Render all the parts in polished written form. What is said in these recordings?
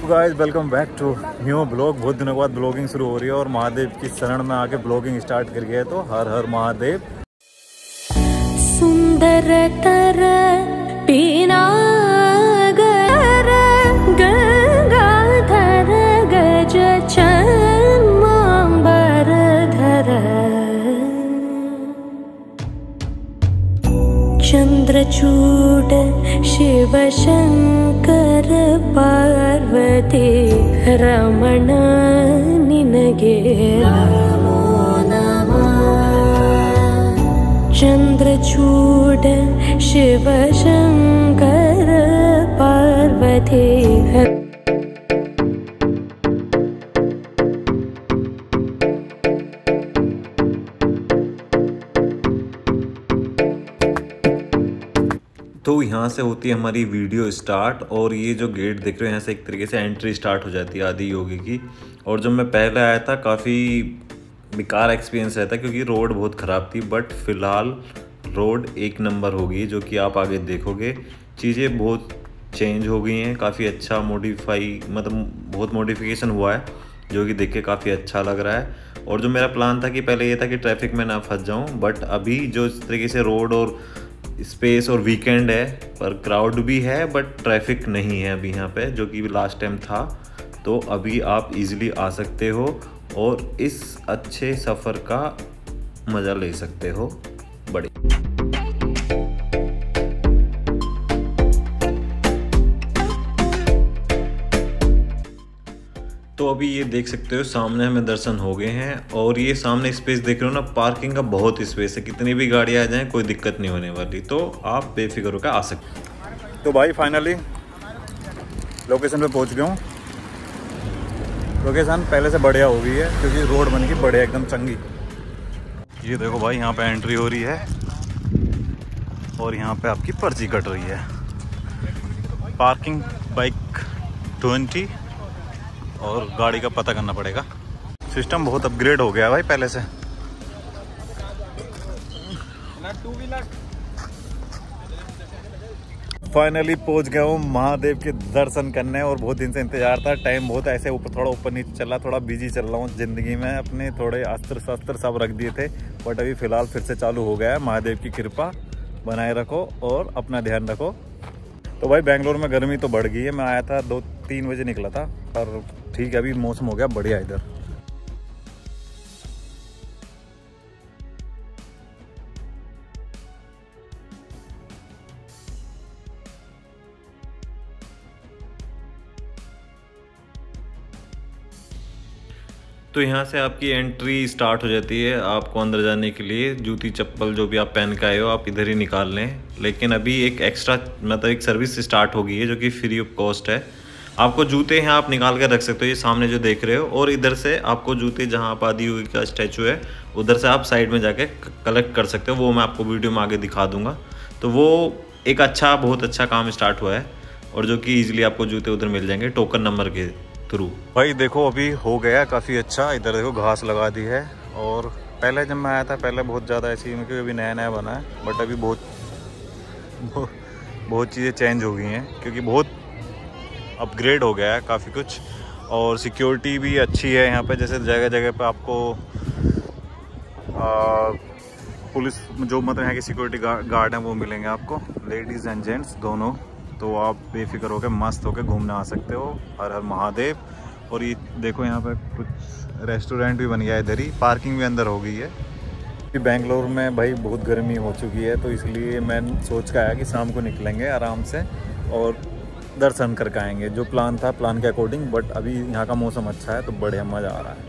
Guys welcome back to new blog. बहुत दिनों के बाद ब्लॉगिंग शुरू हो रही है और महादेव की शरण में आके ब्लॉगिंग स्टार्ट कर गया। तो हर हर महादेव। सुंदर तर पीनागर गंगाधर गज चन्मांबर धर चंद्रचूड शिव शंकर पार्वती रमण निनगे नमो नमः। चंद्रचूड शिव शंकर पार्वती। तो यहाँ से होती है हमारी वीडियो स्टार्ट और ये जो गेट देख रहे हो यहाँ से एक तरीके से एंट्री स्टार्ट हो जाती है आदि योगी की। और जब मैं पहले आया था काफ़ी बेकार एक्सपीरियंस रहता क्योंकि रोड बहुत ख़राब थी, बट फ़िलहाल रोड एक नंबर हो गई, जो कि आप आगे देखोगे। चीज़ें बहुत चेंज हो गई हैं, काफ़ी अच्छा मॉडिफाई मतलब बहुत मॉडिफिकेशन हुआ है, जो कि देख के काफ़ी अच्छा लग रहा है। और जो मेरा प्लान था कि पहले ये था कि ट्रैफिक में ना फंस जाऊँ, बट अभी जो इस तरीके से रोड और स्पेस और वीकेंड है पर क्राउड भी है बट ट्रैफिक नहीं है अभी यहाँ पे, जो कि लास्ट टाइम था। तो अभी आप इजीली आ सकते हो और इस अच्छे सफ़र का मज़ा ले सकते हो। बड़े तो अभी ये देख सकते हो सामने हमें दर्शन हो गए हैं और ये सामने स्पेस देख रहे हो ना, पार्किंग का बहुत स्पेस है, कितनी भी गाड़ियाँ आ जाएं कोई दिक्कत नहीं होने वाली। तो आप बेफिक्र होकर आ सकते हैं। तो भाई फाइनली लोकेशन पे पहुंच गया हूँ। लोकेशन पहले से बढ़िया हो गई है क्योंकि रोड बन गई बढ़िया एकदम चंगी। ये देखो भाई यहाँ पे एंट्री हो रही है और यहाँ पे आपकी पर्ची कट रही है। पार्किंग बाइक 20 और गाड़ी का पता करना पड़ेगा। सिस्टम बहुत अपग्रेड हो गया है भाई पहले से। फाइनली पहुंच गया हूँ महादेव के दर्शन करने और बहुत दिन से इंतजार था। टाइम बहुत ऐसे ऊपर थोड़ा ऊपर नीचे चला, थोड़ा बिजी चल रहा हूँ ज़िंदगी में, अपने थोड़े अस्त्र शस्त्र सब रख दिए थे, बट अभी फ़िलहाल फिर से चालू हो गया है। महादेव की कृपा बनाए रखो और अपना ध्यान रखो। तो भाई बेंगलोर में गर्मी तो बढ़ गई है। मैं आया था 2-3 बजे निकला था, पर ठीक है अभी मौसम हो गया बढ़िया इधर। तो यहाँ से आपकी एंट्री स्टार्ट हो जाती है। आपको अंदर जाने के लिए जूती चप्पल जो भी आप पहन के आए हो आप इधर ही निकाल लें, लेकिन अभी एक एक्स्ट्रा मतलब एक सर्विस स्टार्ट हो गई है जो कि फ्री ऑफ कॉस्ट है। आपको जूते हैं आप निकाल कर रख सकते हो, ये सामने जो देख रहे हो, और इधर से आपको जूते जहाँ आप आदि योगी का स्टैचू है उधर से आप साइड में जाके कलेक्ट कर सकते हो। वो मैं आपको वीडियो में आगे दिखा दूँगा। तो वो एक अच्छा बहुत अच्छा काम स्टार्ट हुआ है और जो कि ईजिली आपको जूते उधर मिल जाएंगे टोकन नंबर के थ्रू। भाई देखो अभी हो गया काफ़ी अच्छा। इधर देखो घास लगा दी है और पहले जब मैं आया था पहले बहुत ज़्यादा ऐसी, क्योंकि अभी नया नया बना है, बट अभी बहुत चीज़ें चेंज हो गई हैं क्योंकि बहुत अपग्रेड हो गया है काफ़ी कुछ। और सिक्योरिटी भी अच्छी है यहाँ पे, जैसे जगह जगह पे आपको पुलिस जो मतलब यहाँ की सिक्योरिटी गार्ड हैं वो मिलेंगे आपको, लेडीज़ एंड जेंट्स दोनों। तो आप बेफिक्र होकर मस्त होकर घूमने आ सकते हो। हर हर महादेव। और ये देखो यहाँ पे कुछ रेस्टोरेंट भी बन गया है इधर ही, पार्किंग भी अंदर हो गई है। बेंगलोर में भाई बहुत गर्मी हो चुकी है, तो इसलिए मैं सोच के आया कि शाम को निकलेंगे आराम से और दर्शन करके आएंगे। जो प्लान था प्लान के अकॉर्डिंग, बट अभी यहाँ का मौसम अच्छा है तो बढ़िया मज़ा आ रहा है।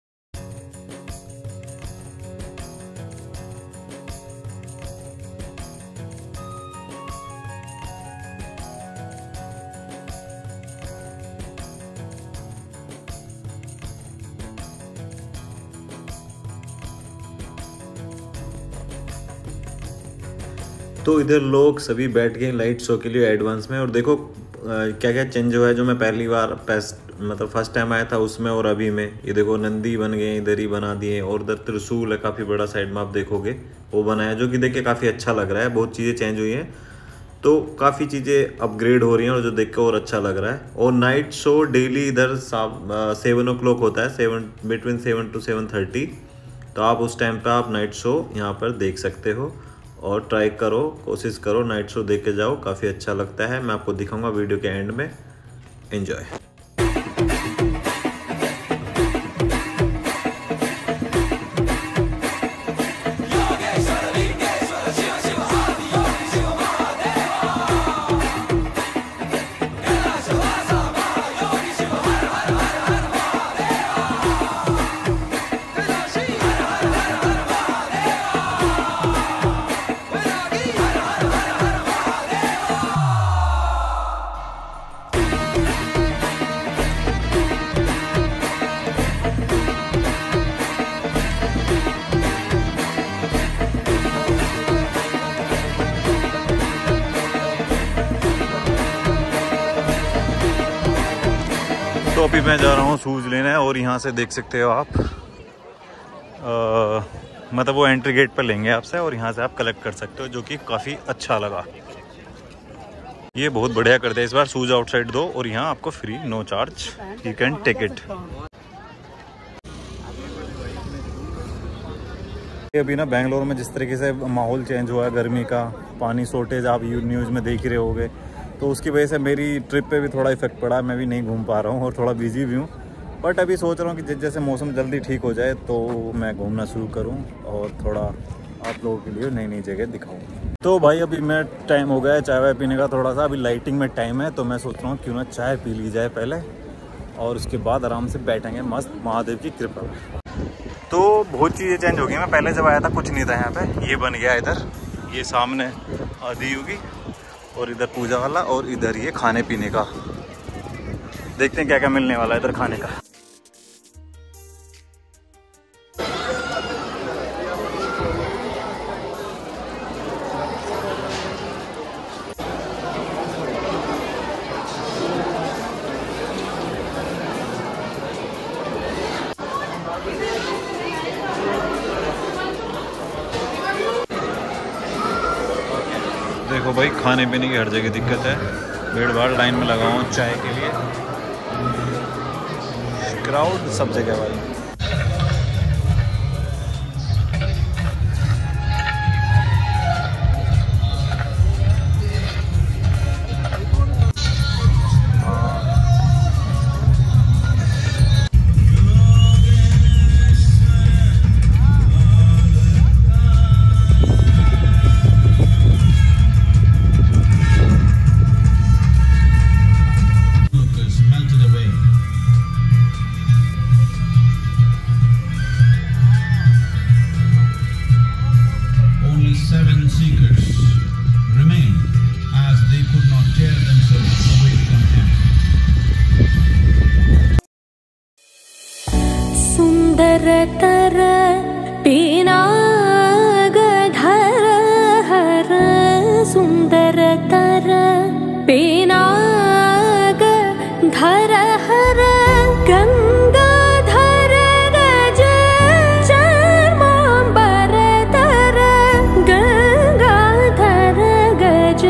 तो इधर लोग सभी बैठ गए लाइट शो के लिए एडवांस में। और देखो क्या क्या चेंज हुआ है जो मैं पहली बार फर्स्ट टाइम आया था उसमें और अभी में। ये देखो नंदी बन गए, इधर ही बना दिए, और इधर त्रिशूल है काफ़ी बड़ा साइड में आप देखोगे वो बनाया, जो कि देख के काफ़ी अच्छा लग रहा है। बहुत चीज़ें चेंज हुई हैं। तो काफ़ी चीज़ें अपग्रेड हो रही हैं और जो देख के और अच्छा लग रहा है। और नाइट शो डेली इधर 7 o'clock होता है, बिटवीन 7 to 7:30। तो आप उस टाइम पे आप नाइट शो यहाँ पर देख सकते हो और ट्राई करो, कोशिश करो, नाइट शो देख के जाओ, काफ़ी अच्छा लगता है। मैं आपको दिखाऊंगा वीडियो के एंड में। एंजॉय। तो अभी मैं जा रहा हूँ शूज़ लेने और यहाँ से देख सकते हो आप मतलब वो एंट्री गेट पर लेंगे आपसे और यहाँ से आप कलेक्ट कर सकते हो, जो कि काफ़ी अच्छा लगा। ये बहुत बढ़िया करते हैं इस बार, शूज़ आउटसाइड दो और यहाँ आपको free, no charge, you can take it. अभी ना बेंगलोर में जिस तरीके से माहौल चेंज हुआ है, गर्मी का, पानी शॉर्टेज आप न्यूज़ में देख ही रहे होगे, तो उसकी वजह से मेरी ट्रिप पे भी थोड़ा इफेक्ट पड़ा। मैं भी नहीं घूम पा रहा हूँ और थोड़ा बिजी भी हूँ, बट अभी सोच रहा हूँ कि जैसे मौसम जल्दी ठीक हो जाए तो मैं घूमना शुरू करूँ और थोड़ा आप लोगों के लिए नई नई जगह दिखाऊँ। तो भाई अभी मैं टाइम हो गया है चाय वाय पीने का, थोड़ा सा अभी लाइटिंग में टाइम है, तो मैं सोच रहा हूँ क्यों ना चाय पी ली जाए पहले और उसके बाद आराम से बैठेंगे मस्त महादेव की कृपा में। तो बहुत चीज़ें चेंज हो गई। मैं पहले जब आया था कुछ नहीं था यहाँ पे, ये बन गया इधर, ये सामने आदि योगी और इधर पूजा वाला और इधर ये खाने पीने का। देखते हैं क्या क्या मिलने वाला है इधर खाने का। देखो भाई, खाने पीने की हर जगह दिक्कत है, भीड़ भाड़, लाइन में लगा हूँ चाय के लिए, क्राउड सब जगह भाई। सुंदरतर पीनागधर हर, सुंदरतर पीनागधर हर, गंगाधर गज चर्मांबरधर, गंगाधर गज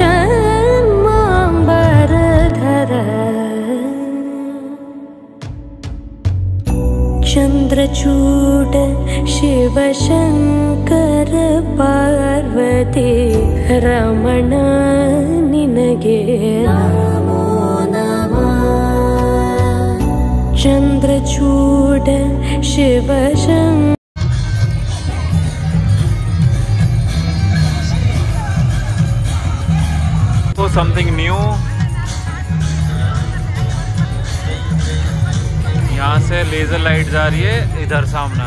चर्मांबरधर, चंद्रचूड शिव शंकर पार्वती रमण निनगे नमो नमः। Chandrachud Shiv Shankar something new. यहाँ से लेज़र लाइट जा रही है इधर सामने।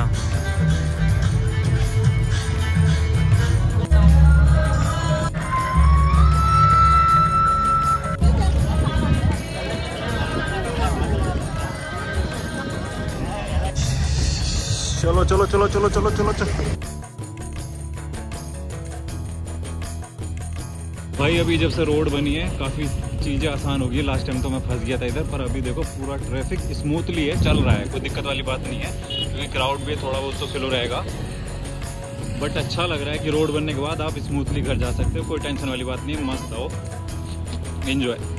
चलो चलो चलो चलो चलो चलो चलो भाई, अभी जब से रोड बनी है काफ़ी चीज़ें आसान हो गई है। लास्ट टाइम तो मैं फंस गया था इधर, पर अभी देखो पूरा ट्रैफिक स्मूथली है, चल रहा है, कोई दिक्कत वाली बात नहीं है, क्योंकि क्राउड भी थोड़ा बहुत तो स्लो रहेगा। बट अच्छा लग रहा है कि रोड बनने के बाद आप स्मूथली घर जा सकते हो, कोई टेंशन वाली बात नहीं, मस्त हो, एंजॉय।